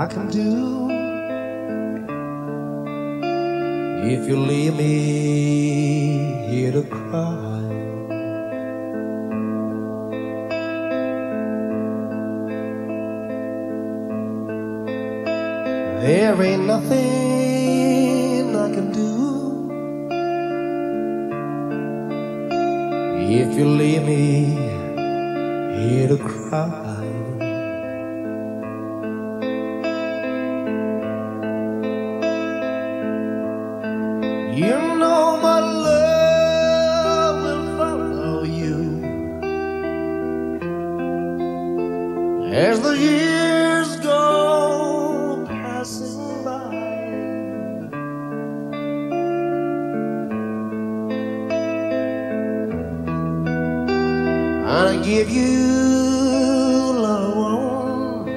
I can do if you leave me here to cry. There ain't nothing I can do if you leave me here to cry. You know my love will follow you as the years go passing by. I give you love,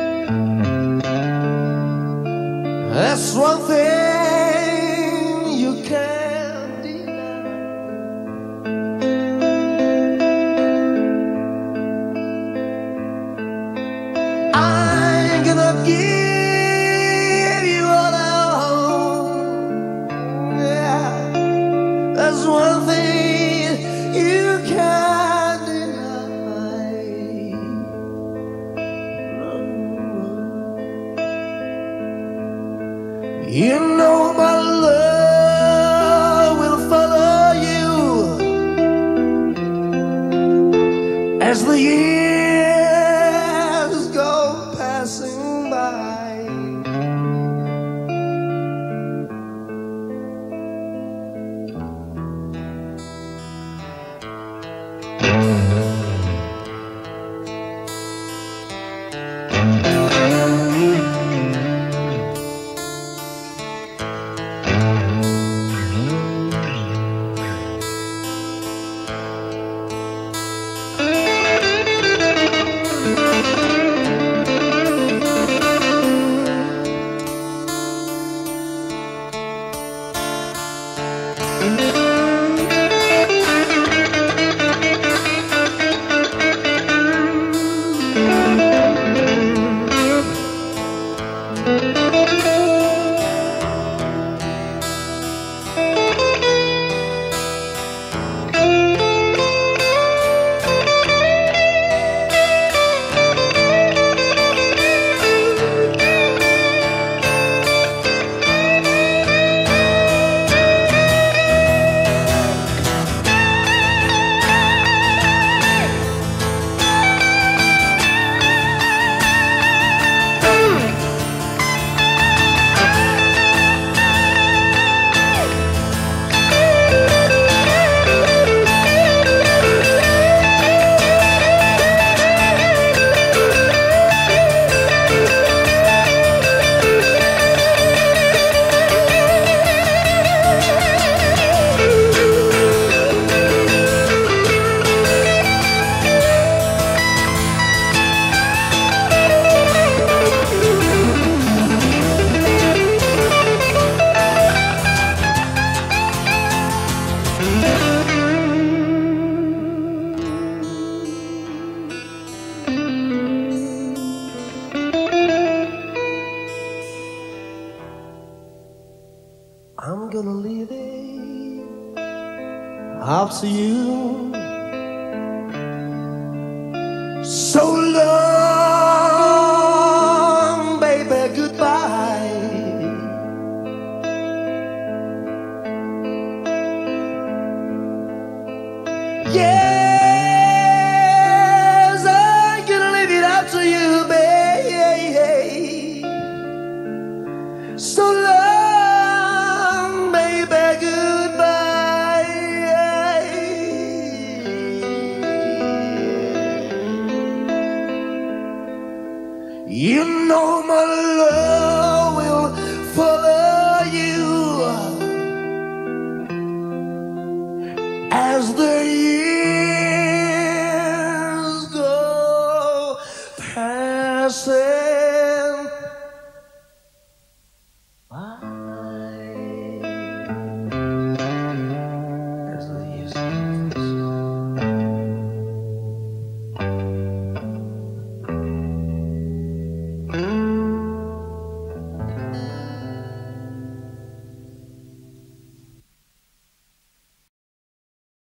that's one thing you can't deny. I'm gonna give you all I own. Yeah, that's one thing you can't deny. You know my love will follow you as the years go passing by. I'm gonna leave it up to you. So long, baby, goodbye. Yes, I'm gonna leave it up to you, baby. So long, baby, goodbye. You know my love will follow you as the years go passing by.